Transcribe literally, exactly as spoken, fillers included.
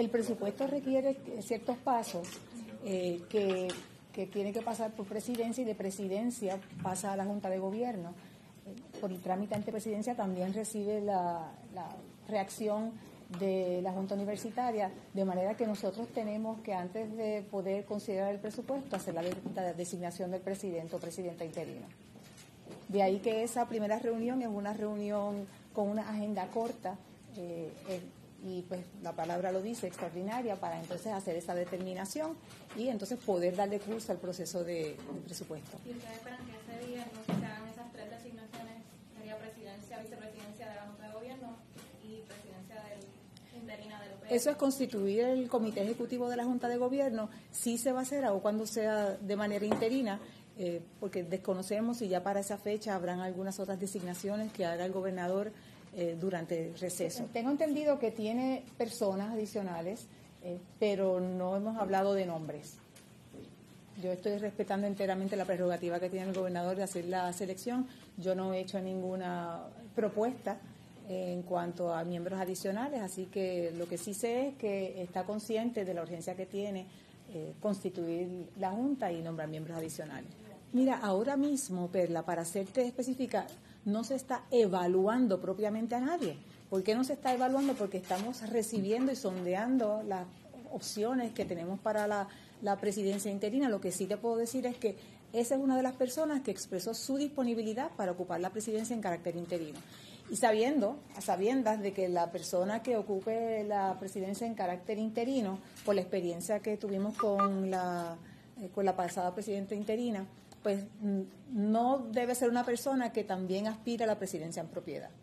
El presupuesto requiere ciertos pasos eh, que, que tiene que pasar por presidencia y de presidencia pasa a la Junta de Gobierno. Por el trámite ante presidencia también recibe la, la reacción de la Junta Universitaria, de manera que nosotros tenemos que, antes de poder considerar el presupuesto, hacer la, la designación del presidente o presidenta interino. De ahí que esa primera reunión es una reunión con una agenda corta, eh, eh, y pues la palabra lo dice, extraordinaria, para entonces hacer esa determinación y entonces poder darle curso al proceso de, de presupuesto. ¿Y ustedes esperan que ese día no se hagan esas tres designaciones? Sería presidencia, vicepresidencia de la Junta de Gobierno y presidencia del, interina del O P S. Eso es constituir el comité ejecutivo de la Junta de Gobierno. Sí se va a hacer, o cuando sea de manera interina, eh, porque desconocemos si ya para esa fecha habrán algunas otras designaciones que haga el gobernador eh, durante el receso. Tengo entendido que tiene personas adicionales, eh, pero no hemos hablado de nombres. Yo estoy respetando enteramente la prerrogativa que tiene el gobernador de hacer la selección. Yo no he hecho ninguna propuesta en cuanto a miembros adicionales, así que lo que sí sé es que está consciente de la urgencia que tiene eh, constituir la Junta y nombrar miembros adicionales. Mira, ahora mismo, Perla, para serte específica, no se está evaluando propiamente a nadie. ¿Por qué no se está evaluando? Porque estamos recibiendo y sondeando las opciones que tenemos para la, la presidencia interina. Lo que sí te puedo decir es que esa es una de las personas que expresó su disponibilidad para ocupar la presidencia en carácter interino. Y sabiendo, a sabiendas de que la persona que ocupe la presidencia en carácter interino, por la experiencia que tuvimos con la, eh, con la pasada presidenta interina, pues no debe ser una persona que también aspira a la presidencia en propiedad.